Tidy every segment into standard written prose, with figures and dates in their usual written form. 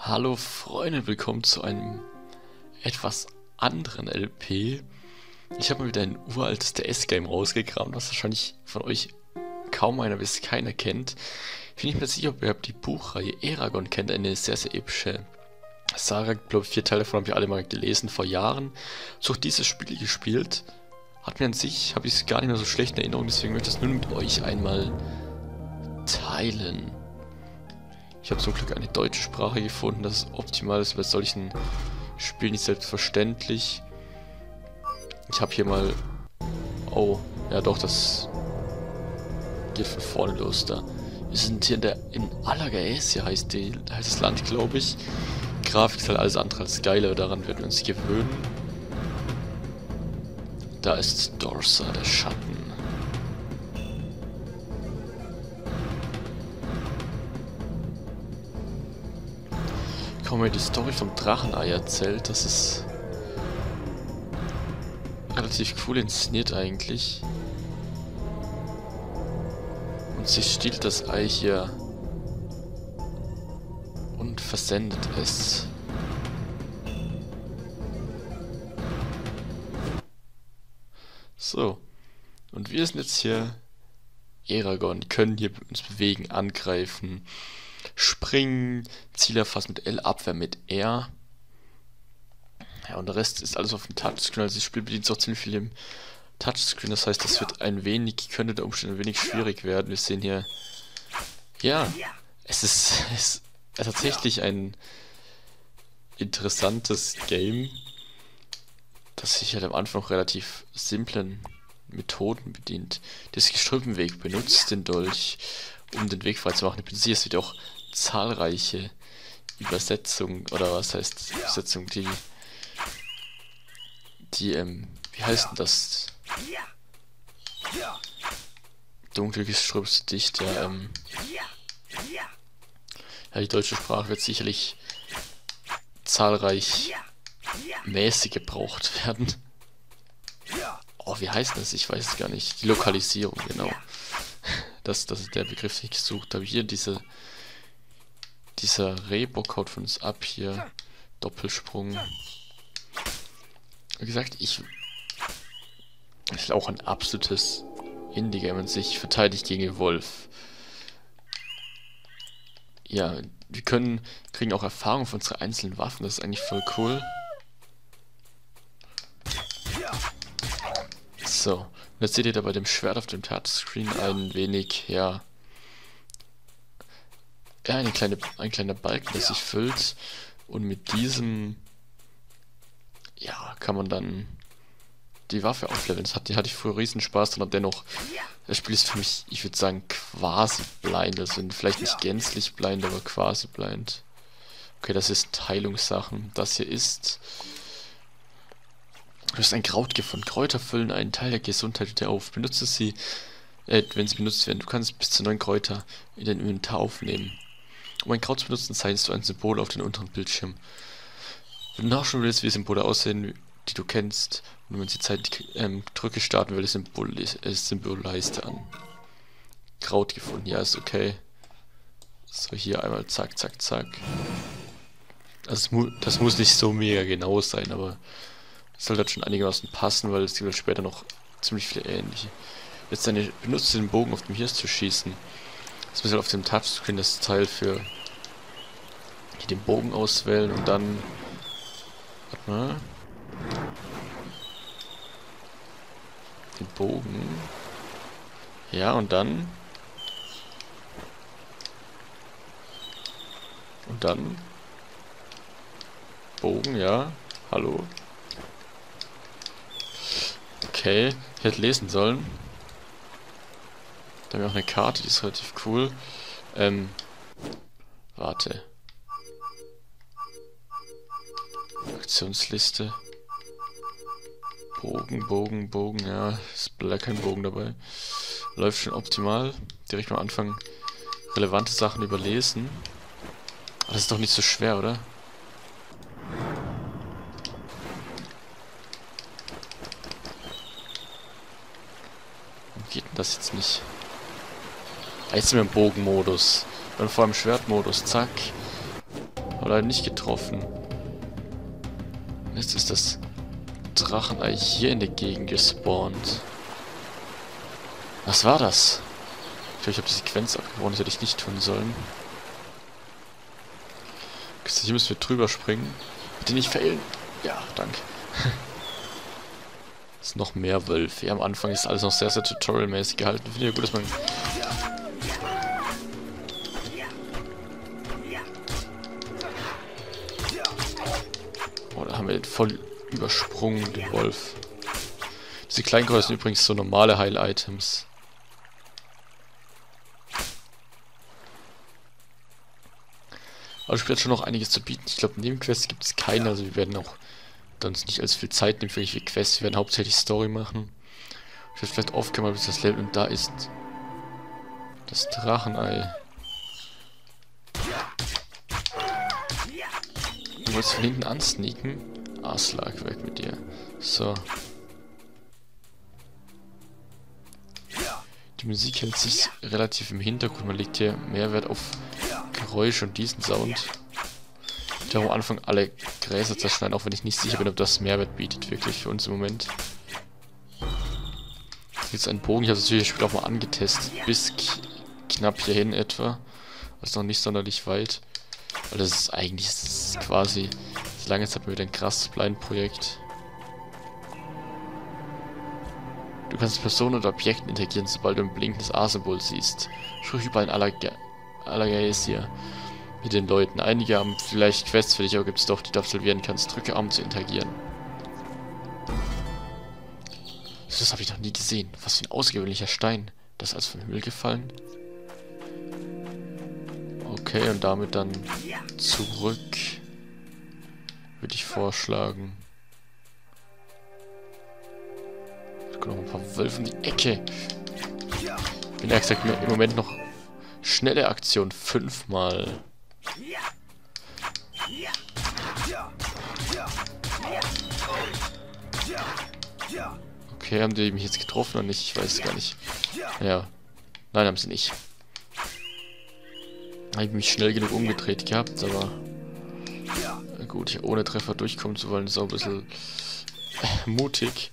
Hallo Freunde, willkommen zu einem etwas anderen LP. Ich habe mal wieder ein uraltes DS-Game rausgekramt, was wahrscheinlich von euch kaum einer bis keiner kennt. Ich bin nicht mehr sicher, ob ihr die Buchreihe Eragon kennt, eine sehr, sehr epische Saga. Ich glaube, 4 Teile davon habe ich alle mal gelesen, vor Jahren. So dieses Spiel gespielt. Hat mir an sich, habe ich es gar nicht mehr so schlecht in Erinnerung, deswegen möchte ich das nur mit euch einmal teilen. Ich habe zum Glück eine deutsche Sprache gefunden, das ist optimal, ist bei solchen Spielen nicht selbstverständlich. Ich habe hier mal... Oh, ja doch, das geht von vorne los da. Wir sind hier in Alagaesia, heißt das Land, glaube ich. Grafik ist halt alles andere als geil, aber daran werden wir uns gewöhnen. Da ist Dorsa, der Schatten. Ich habe mir die Story vom Drachenei erzählt, das ist relativ cool inszeniert eigentlich. Und sie stiehlt das Ei hier und versendet es. So, und wir sind jetzt hier Eragon, können hier uns bewegen, angreifen, springen, Ziel erfassen mit L, Abwehr mit R. Ja, und der Rest ist alles auf dem Touchscreen, also das Spiel bedient sich auch ziemlich viel im Touchscreen, das heißt, das wird könnte der Umständen ein wenig schwierig werden. Wir sehen hier, ja, es ist tatsächlich ein interessantes Game, das sich halt am Anfang relativ simplen Methoden bedient. Das Gestrüppenweg benutzt den Dolch, um den Weg frei zu machen. Ich bin sicher, es wird auch zahlreiche Übersetzungen, oder was heißt Übersetzung, die wie heißt denn das? Dunkelgestrüpp, dicht, ja, ja, die deutsche Sprache wird sicherlich zahlreich mäßig gebraucht werden. Oh, wie heißt das? Ich weiß es gar nicht. Die Lokalisierung, genau. Das ist der Begriff, den ich gesucht habe. Hier dieser Rehbock haut von uns ab hier. Doppelsprung. Wie gesagt, ich ist auch ein absolutes Indie-Game an sich. Verteidigt gegen den Wolf. Ja, wir kriegen auch Erfahrung von unseren einzelnen Waffen. Das ist eigentlich voll cool. So, und jetzt seht ihr da bei dem Schwert auf dem Touchscreen ein wenig, ja, ein kleiner Balken, der sich füllt. Und mit diesem, ja, kann man dann die Waffe aufleveln. Die hatte ich früher riesen Spaß dran, aber dennoch, das Spiel ist für mich, ich würde sagen, quasi blind. Also vielleicht nicht gänzlich blind, aber quasi blind. Okay, das ist Heilungssachen. Das hier ist... Du hast ein Kraut gefunden. Kräuter füllen einen Teil der Gesundheit wieder auf. Benutze sie, wenn sie benutzt werden. Du kannst bis zu 9 Kräuter in dein Inventar aufnehmen. Um ein Kraut zu benutzen, zeichnest du ein Symbol auf den unteren Bildschirm. Wenn du nachschauen willst, wie Symbole aussehen, die du kennst, und wenn sie Zeit drücke, starten wir das Symbolleiste an. Kraut gefunden, ja, ist okay. So, hier einmal zack, zack, zack. Also, das muss nicht so mega genau sein, aber es soll halt schon einigermaßen passen, weil es gibt später noch ziemlich viele ähnliche. Jetzt benutzt den Bogen auf dem Hirsch zu schießen. Jetzt müssen wir auf dem Touchscreen das Teil für den Bogen auswählen und dann... Warte mal. Den Bogen. Ja, und dann... Und dann... Bogen, ja. Hallo. Okay, ich hätte lesen sollen. Da haben wir auch eine Karte, die ist relativ cool. Warte. Aktionsliste. Bogen, ja. Ist leider kein Bogen dabei. Läuft schon optimal. Direkt am Anfang relevante Sachen überlesen. Aber das ist doch nicht so schwer, oder? Geht denn das jetzt nicht? Jetzt sind wir im Bogenmodus. Dann vor allem Schwertmodus. Zack. leider nicht getroffen. Jetzt ist das Drachenei hier in der Gegend gespawnt. Was war das? Ich glaube, ich habe die Sequenz abgebrochen, das hätte ich nicht tun sollen. Hier müssen wir drüber springen. Bitte nicht failen. Ja, danke. Es ist noch mehr Wölfe. Ja, am Anfang ist alles noch sehr, sehr tutorialmäßig gehalten. Finde ich ja gut, dass man... Oh, da haben wir den voll übersprungen, den Wolf. Diese Kleinkräuter sind übrigens so normale Heil-Items. Aber das Spiel hat schon noch einiges zu bieten. Ich glaube, Nebenquests gibt es keine, also wir werden auch uns nicht allzu viel Zeit nehmen für irgendwelche Quests. Wir werden hauptsächlich Story machen. Ich werde vielleicht aufgehen, bis das Level, und da ist das Drachenei. Du wolltest von hinten ansneaken? Aslag, weg mit dir. So. Die Musik hält sich relativ im Hintergrund. Man legt hier Mehrwert auf Geräusche und diesen Sound. Ich werde am Anfang alle Gräser zerschneiden, auch wenn ich nicht sicher bin, ob das Mehrwert bietet, wirklich für uns im Moment. Jetzt ein Bogen, ich habe das Spiel auch mal angetestet, bis knapp hierhin etwa. Das ist noch nicht sonderlich weit. Weil das ist eigentlich quasi, solange jetzt hat man wieder ein krasses Blind-Projekt. Du kannst mit Personen oder Objekten interagieren, sobald du ein blinkendes A-Symbol siehst. Sprich überall in Alagaesia mit den Leuten. Einige haben vielleicht Quests für dich, aber gibt es doch, die du absolvieren kannst. Drücke A, um zu interagieren. Das habe ich noch nie gesehen. Was für ein außergewöhnlicher Stein. Das ist also vom Himmel gefallen. Okay, und damit dann zurück. Würde ich vorschlagen. Ich noch ein paar Wölfe um die Ecke. Ich bin ehrlich gesagt im Moment noch schnelle Aktion 5-mal. Okay, haben die mich jetzt getroffen oder nicht? Ich weiß es gar nicht. Ja. Nein, haben sie nicht. Habe ich mich schnell genug umgedreht gehabt, aber... Gut, hier ohne Treffer durchkommen zu wollen, ist auch ein bisschen mutig.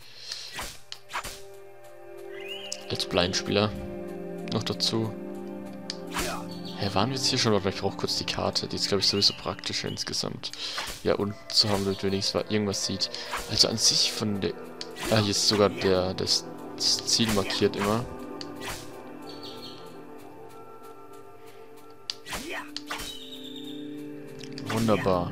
Als Blindspieler. Noch dazu. Hä, waren wir jetzt hier schon? Oder ich brauche kurz die Karte. Die ist, glaube ich, sowieso praktischer insgesamt. Ja, unten zu haben, damit wenigstens irgendwas sieht. Also an sich von der... Ah, hier ist sogar das Ziel markiert immer. Wunderbar.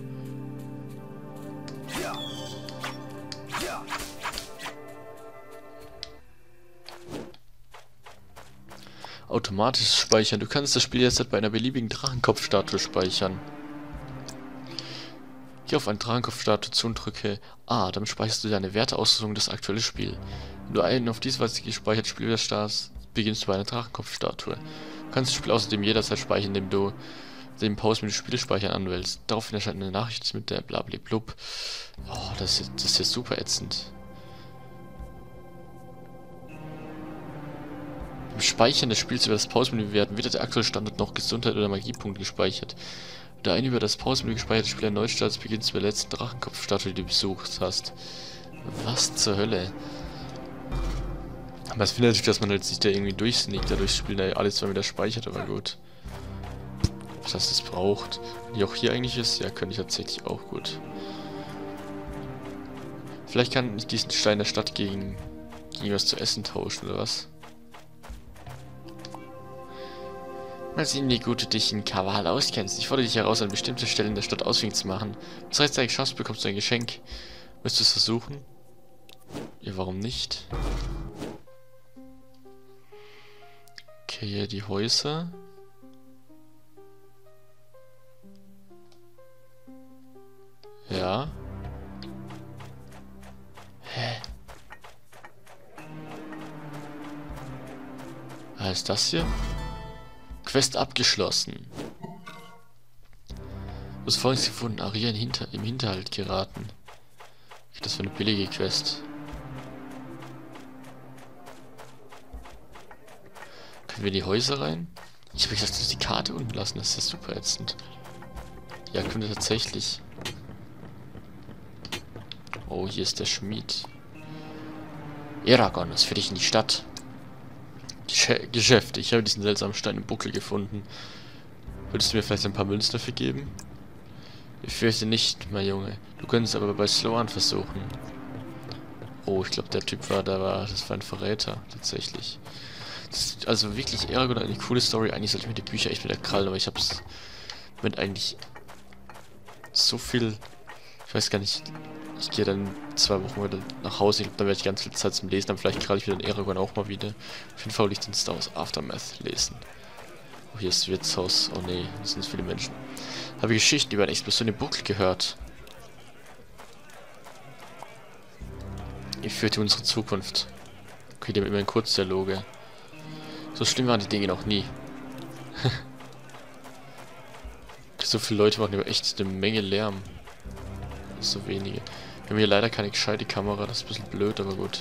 Automatisches Speichern. Du kannst das Spiel jetzt bei einer beliebigen Drachenkopfstatue speichern. Geh auf eine Drachenkopfstatue zu und drücke A. Damit speicherst du deine Werteausrüstung das aktuelle Spiel. Wenn du einen auf diese Weise gespeicherten Spiel startest, beginnst du bei einer Drachenkopfstatue. Du kannst das Spiel außerdem jederzeit speichern, indem du den Pause-Menü Spielspeichern anwählst. Daraufhin erscheint eine Nachricht mit der Blablablub. Oh, das ist ja super ätzend. Beim Speichern des Spiels über das Pause-Menü werden weder der aktuelle Standort noch Gesundheit oder Magiepunkte gespeichert. Wenn du ein über das Pause-Menü gespeichertes Spiel erneut startest, beginnst du bei der letzten Drachenkopfstatue, die du besucht hast. Was zur Hölle? Aber es finde natürlich, dass man halt sich da irgendwie durchsneakt, dadurch spielen da alles zwar wieder speichert, aber gut. Was heißt, es braucht. Wenn die auch hier eigentlich ist, ja, könnte ich tatsächlich auch gut. Vielleicht kann ich diesen Stein der Stadt gegen was zu essen tauschen, oder was? Mal sehen, wie gut du dich in Kaval auskennst. Ich fordere dich heraus, an bestimmte Stellen der Stadt ausfindig zu machen. Wenn du es rechtzeitig schaffst, bekommst du ein Geschenk. Willst du es versuchen? Ja, warum nicht? Okay, hier die Häuser. Ja. Hä? Was ist das hier? Quest abgeschlossen. Du hast Folgendes gefunden. Aria im Hinterhalt geraten. Das für eine billige Quest. Können wir in die Häuser rein? Ich habe gesagt, dass die Karte unten lassen. Das ist ja super ätzend. Ja, könnte tatsächlich. Oh, hier ist der Schmied. Eragon, was für dich in die Stadt? Geschäft, ich habe diesen seltsamen Stein im Buckel gefunden. Würdest du mir vielleicht ein paar Münzen dafür geben? Ich fürchte nicht, mein Junge. Du könntest aber bei Sloan versuchen. Oh, ich glaube, der Typ war, das war ein Verräter, tatsächlich. Also wirklich Eragon, eine coole Story. Eigentlich sollte ich mir die Bücher echt wieder krallen, aber ich habe es mit eigentlich so viel. Ich weiß gar nicht. Ich gehe dann 2 Wochen wieder nach Hause. Ich glaube, dann werde ich ganz viel Zeit zum Lesen. Dann vielleicht kralle ich wieder den Eragon auch mal wieder. Auf jeden Fall will ich den Star Wars Aftermath lesen. Oh, hier ist das Wirtshaus. Oh nee, das sind viele Menschen. Habe Geschichten über eine Explosion im Buckel gehört. Ich führte unsere Zukunft. Okay, die haben immer in Kurzdialoge. So schlimm waren die Dinge noch nie. So viele Leute machen über echt eine Menge Lärm. So wenige. Wir haben hier leider keine gescheite Kamera, das ist ein bisschen blöd, aber gut.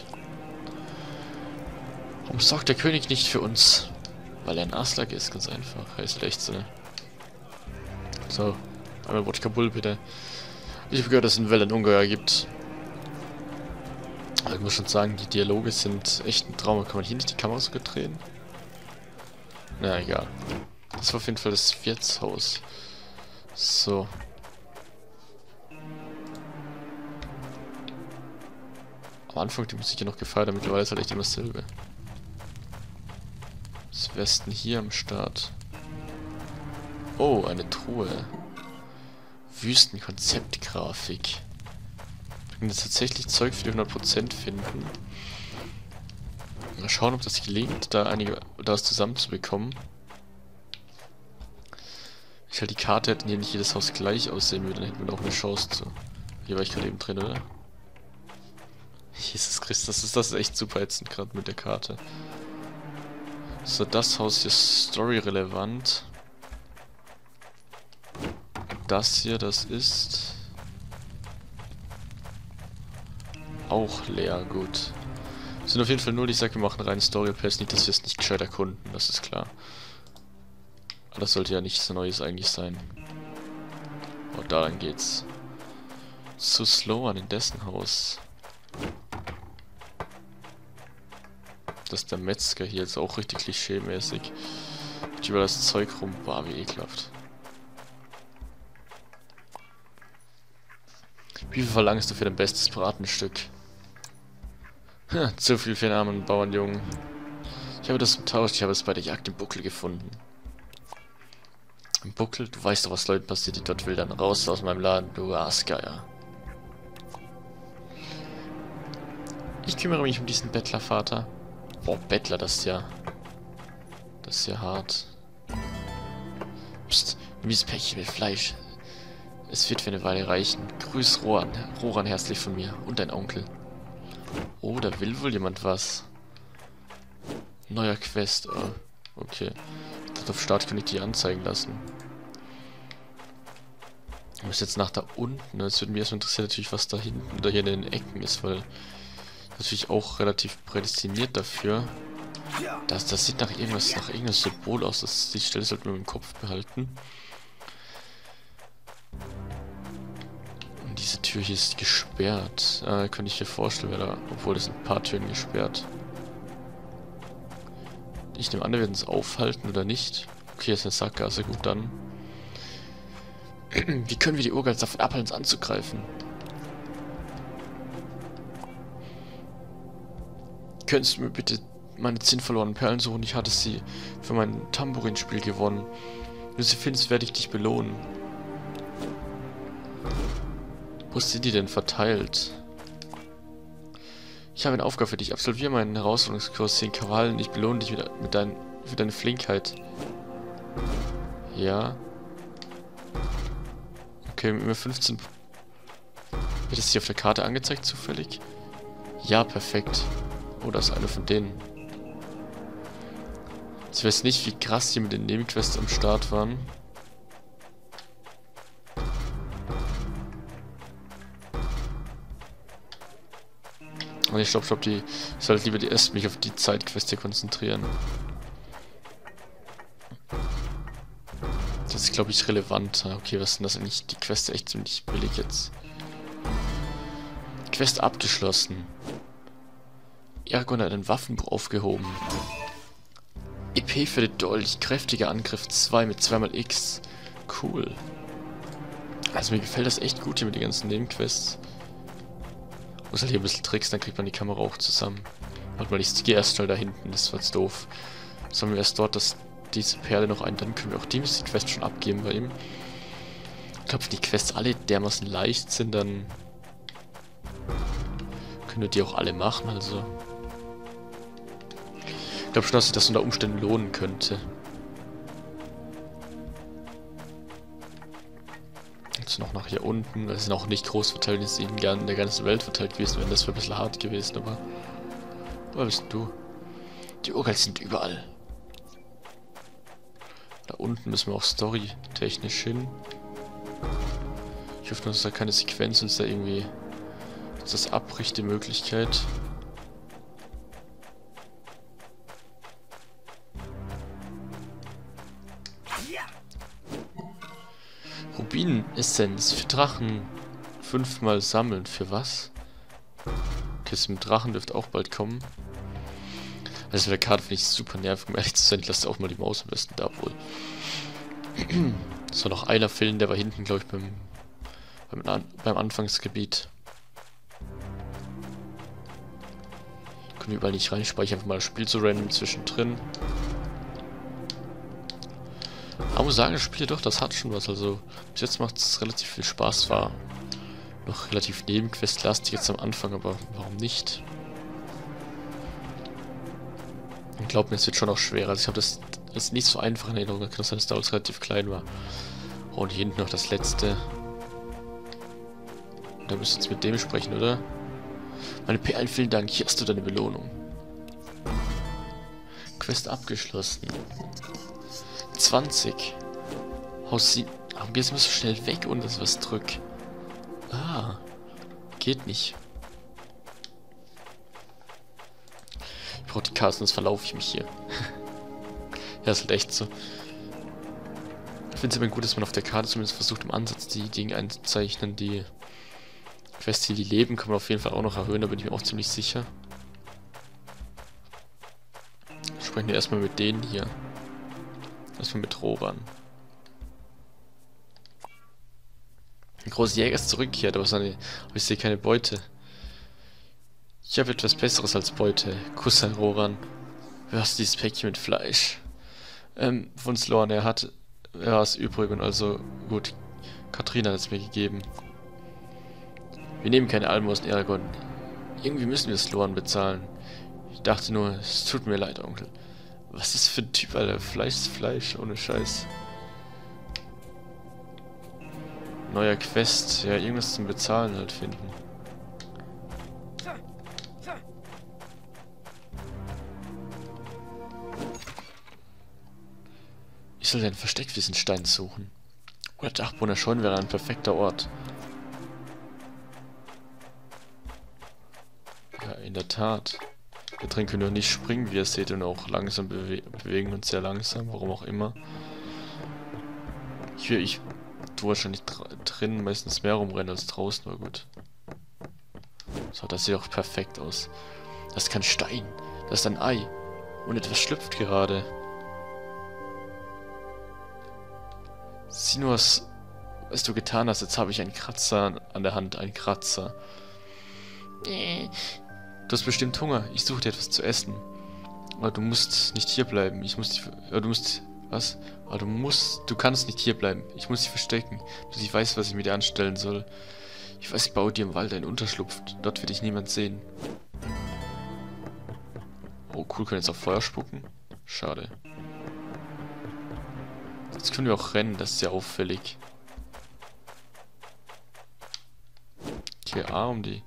Warum sorgt der König nicht für uns? Weil er ein Aslak ist, ganz einfach. Er ist echt so, ne? So, einmal Wodka Bull bitte. Ich habe gehört, dass es in Wellen Ungeheuer gibt. Aber ich muss schon sagen, die Dialoge sind echt ein Traum. Kann man hier nicht die Kamera sogar drehen? Na egal. Das war auf jeden Fall das Wirtshaus. So. Am Anfang die Musik ja noch gefeiert, mittlerweile ist halt echt immer dasselbe. Das Westen hier am Start. Oh, eine Truhe. Wüstenkonzeptgrafik. Wir können jetzt tatsächlich Zeug für die 100% finden. Mal schauen, ob das gelingt, da was zusammenzubekommen. Ich halt die Karte hätte, hier nicht jedes Haus gleich aussehen würde, dann hätten wir auch eine Chance zu. Hier war ich gerade eben drin, oder? Jesus Christus, das ist echt super ätzend gerade mit der Karte. So, das Haus hier ist storyrelevant. Das hier, das ist auch leer, gut. Es sind auf jeden Fall nur, ich sag, wir machen rein Story-Pass, nicht, dass wir es nicht gescheit erkunden, das ist klar. Aber das sollte ja nichts Neues eigentlich sein. Und daran geht's. Zu Sloan in dessen Haus. Das ist der Metzger hier, ist auch richtig klischee-mäßig. Über das Zeug rum, war wie ekelhaft. Wie viel verlangst du für dein bestes Bratenstück? Zu viel für einen armen Bauernjungen. Ich habe das getauscht, ich habe es bei der Jagd im Buckel gefunden. Im Buckel? Du weißt doch, was Leuten passiert, die dort wildern. Raus aus meinem Laden, du Aasgeier. Ich kümmere mich um diesen Bettlervater. Boah, Bettler, das ist ja... Das ist ja hart. Psst, nimm dieses Päckchen mit Fleisch. Es wird für eine Weile reichen. Grüß Roran herzlich von mir und dein Onkel. Oh, da will wohl jemand was. Neuer Quest. Oh, okay. Ich dachte, auf Start kann ich die anzeigen lassen. Ich muss jetzt nach da unten. Es würde mich erstmal interessieren, natürlich, was da hinten oder hier in den Ecken ist, weil natürlich auch relativ prädestiniert dafür. Das sieht nach irgendeinem Symbol aus. Die Stelle sollte man im Kopf behalten. Und diese Tür hier ist gesperrt. Könnte ich mir vorstellen, obwohl das sind ein paar Türen gesperrt. Ich nehme an, wir werden es aufhalten oder nicht. Okay, ist eine Sackgasse, gut dann. Wie können wir die Urgals davon abhalten, uns anzugreifen? Könntest du mir bitte meine 10 verlorenen Perlen suchen? Ich hatte sie für mein Tambourinspiel gewonnen. Wenn du sie findest, werde ich dich belohnen. Wo sind die denn verteilt? Ich habe eine Aufgabe für dich. Absolviere meinen Herausforderungskurs 10 Krawallen. Ich belohne dich für deine Flinkheit. Ja. Okay, immer 15. Wird es hier auf der Karte angezeigt zufällig? Ja, perfekt. Oh, das ist eine von denen. Ich weiß nicht, wie krass die mit den Nebenquests am Start waren. Und ich glaube, ich sollte lieber mich auf die Zeitquest hier konzentrieren. Das ist, glaube ich, relevanter. Okay, was sind das eigentlich? Die Quest ist echt ziemlich billig jetzt. Quest abgeschlossen. Eragon hat ein Waffenbuch aufgehoben. EP für den Dolch. Kräftiger Angriff 2 mit 2x. Cool. Also mir gefällt das echt gut hier mit den ganzen Nebenquests. Muss halt hier ein bisschen Tricks, dann kriegt man die Kamera auch zusammen. Warte mal, ich gehe erst schnell da hinten, das war jetzt doof. Sollen wir erst dort diese Perle noch ein, dann können wir auch die Quest schon abgeben bei ihm. Ich glaube, wenn die Quests alle dermaßen leicht sind, dann können wir die auch alle machen, also. Ich glaube schon, dass sich das unter Umständen lohnen könnte. Jetzt noch nach hier unten, weil sie sind auch nicht groß verteilt, ist in der ganzen Welt verteilt gewesen, wenn das wäre ein bisschen hart gewesen, aber. Woher bist du? Die Urgals sind überall. Da unten müssen wir auch storytechnisch hin. Ich hoffe nur, dass da keine Sequenz uns da irgendwie das abbricht, die Möglichkeit. Rubinenessenz für Drachen. 5-mal sammeln. Für was? Kiste mit Drachen dürfte auch bald kommen. Also mit der Karte finde ich super nervig, um ehrlich zu sein. Ich lasse auch mal die Maus am besten da wohl. So, noch einer fehlen, der war hinten, glaube ich, beim Anfangsgebiet. Können wir überall nicht rein. Ich speichere einfach mal das Spiel so random zwischendrin. Aber muss sagen, das Spiel doch, das hat schon was. Also, bis jetzt macht es relativ viel Spaß. War noch relativ nebenquestlastig jetzt am Anfang, aber warum nicht? Ich glaube mir, es wird schon auch schwerer. Also ich habe das jetzt nicht so einfach in Erinnerung. Kann sein, dass damals relativ klein war. Oh, und hier hinten noch das letzte. Da müsst ihr jetzt mit dem sprechen, oder? Meine Perlen, vielen Dank. Hier hast du deine Belohnung. Quest abgeschlossen. 20. Haus 7. Warum gehst du so schnell weg und das was drück? Ah. Geht nicht. Ich brauche die Karte, sonst verlaufe ich mich hier. Ja, ist halt echt so. Ich finde es immer gut, dass man auf der Karte zumindest versucht, im Ansatz die Dinge einzuzeichnen. Die Quests, die leben, kann man auf jeden Fall auch noch erhöhen, da bin ich mir auch ziemlich sicher. Sprechen wir erstmal mit denen hier. Erstmal mit Roran. Der große Jäger ist zurückgekehrt, aber ich sehe keine Beute. Ich habe etwas Besseres als Beute. Kuss an Roran. Du hast dieses Päckchen mit Fleisch. Von Sloan, er hat es übrig und also gut. Katrina hat es mir gegeben. Wir nehmen keine Almosen, Eragon. Irgendwie müssen wir Sloan bezahlen. Ich dachte nur, es tut mir leid, Onkel. Was ist das für ein Typ, Alter? Fleisch ist Fleisch, ohne Scheiß. Neuer Quest. Ja, irgendwas zum Bezahlen halt finden. Ich soll den Versteckwiesenstein suchen. Oder Dachbrunner Scheun wäre ein perfekter Ort. Ja, in der Tat. Wir drin können wir nicht springen, wie ihr seht, und auch langsam bewegen uns sehr langsam, warum auch immer. Ich tue wahrscheinlich drinnen meistens mehr rumrennen als draußen, aber gut. So, das sieht auch perfekt aus. Das ist kein Stein, das ist ein Ei. Und etwas schlüpft gerade. Sieh nur, was du getan hast. Jetzt habe ich einen Kratzer an der Hand, einen Kratzer. Du hast bestimmt Hunger. Ich suche dir etwas zu essen. Aber du musst nicht hier bleiben. Was? Aber du kannst nicht hier bleiben. Ich muss dich verstecken, bis ich weiß, was ich mit dir anstellen soll. Ich weiß, ich baue dir im Wald einen Unterschlupf. Dort wird dich niemand sehen. Oh, cool, können jetzt auf Feuer spucken? Schade. Jetzt können wir auch rennen, das ist ja auffällig. Okay, um die...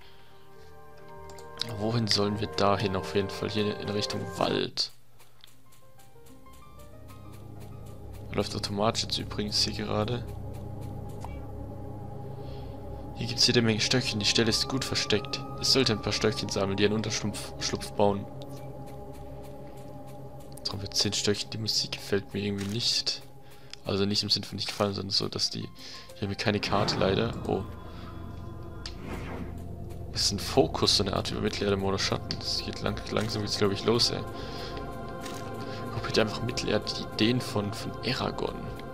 Wohin sollen wir dahin? Auf jeden Fall hier in Richtung Wald. Läuft automatisch jetzt übrigens hier gerade. Hier gibt es jede Menge Stöckchen. Die Stelle ist gut versteckt. Es sollte ein paar Stöckchen sammeln, die einen Unterschlupf bauen. Jetzt haben wir 10 Stöckchen. Die Musik gefällt mir irgendwie nicht. Also nicht im Sinn von nicht gefallen, sondern so, dass die... Hier haben wir keine Karte leider. Oh. Das ist ein Fokus, so eine Art über Mittelerde oder Schatten. Das geht langsam jetzt, glaube ich, los, ey. Kopiert einfach Mittelerde die Ideen von Eragon.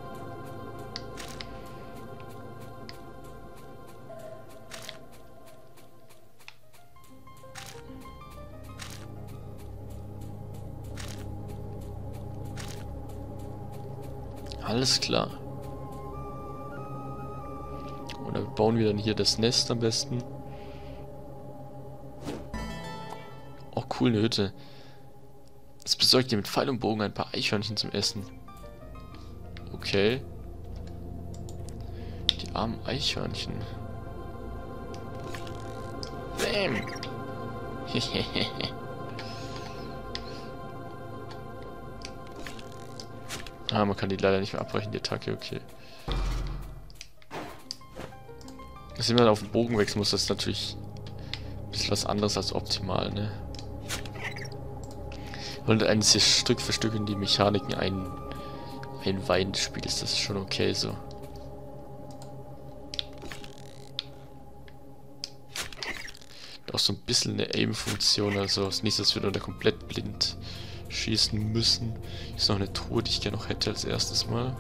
Alles klar. Und dann bauen wir dann hier das Nest am besten. Oh, cool, eine Hütte. Es besorgt dir mit Pfeil und Bogen ein paar Eichhörnchen zum Essen. Okay. Die armen Eichhörnchen. Bäm! Ah, man kann die leider nicht mehr abbrechen, die Attacke, okay. Dass jemand auf den Bogen wechseln muss, das ist natürlich ein bisschen was anderes als optimal, ne? Und eines hier Stück für Stück in die Mechaniken einweihen des Spiels, das ist schon okay so. Auch so ein bisschen eine Aim-Funktion, also ist nicht, dass wir da komplett blind schießen müssen. Hier ist noch eine Truhe, die ich gerne noch hätte als erstes mal.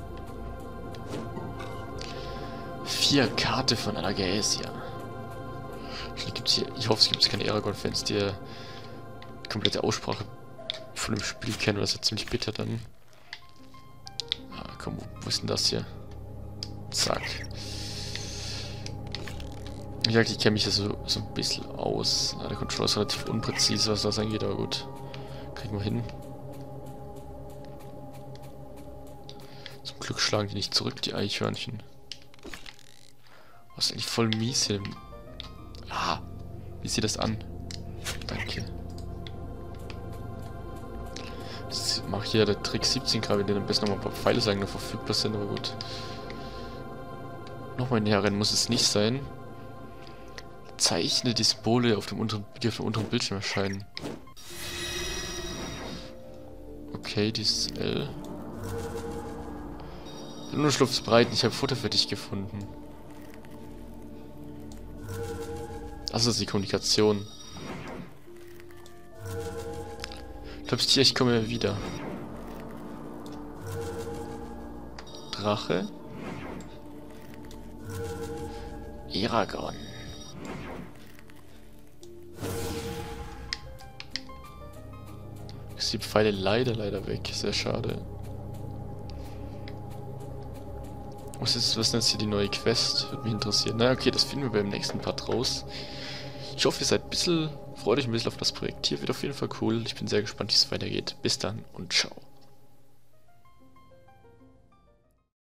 4 Karte von Alagaesia. Ich hoffe, es gibt keine Eragon-Fans, die die komplette Aussprache von dem Spiel kennen, weil das ist ja ziemlich bitter dann. Ah, komm, wo ist denn das hier? Zack. Ich kenne mich ja so ein bisschen aus. Der Controller ist relativ unpräzise, was das angeht, aber gut. Kriegen wir hin. Zum Glück schlagen die nicht zurück, die Eichhörnchen. Was ist eigentlich voll mies hier? Ah, wie sieht das an? Danke. Das macht hier der Trick 17 gerade, wenn am besten noch mal ein paar Pfeile sagen, noch verfügbar sind, aber gut. Nochmal näher rennen muss es nicht sein. Zeichne die Symbole, die auf dem unteren Bildschirm erscheinen. Okay, dieses L. Nur schlupfbreit, ich habe Futter für dich gefunden. Das ist die Kommunikation. Glaubst du, ich komme wieder? Drache? Eragon. Ist die Pfeile leider weg. Sehr schade. Was ist denn jetzt hier die neue Quest? Würde mich interessieren. Na okay, das finden wir beim nächsten Part raus. Ich hoffe, ihr seid freut euch ein bisschen auf das Projekt. Hier wird auf jeden Fall cool. Ich bin sehr gespannt, wie es weitergeht. Bis dann und ciao.